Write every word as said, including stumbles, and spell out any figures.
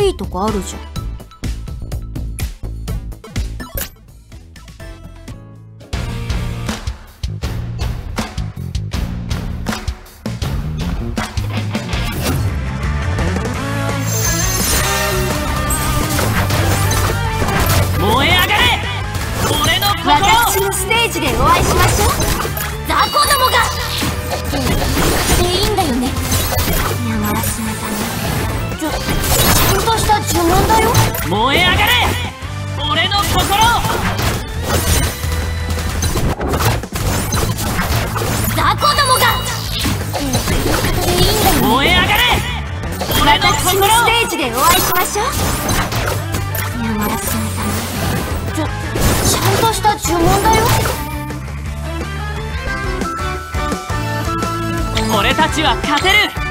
いいとこあるじゃん。 私のステージでお会いしましょう。雑魚どもがでいいんだよね。山らしめたね。ちょちゃんとした呪文だよ。 燃え上がれ俺の心。 雑魚どもがでいいんだよね。 燃え上がれ俺の心。 私のステージでお会いしましょう。山らしめたね。ちょちゃんとした呪文だよ。 俺たちは勝てる。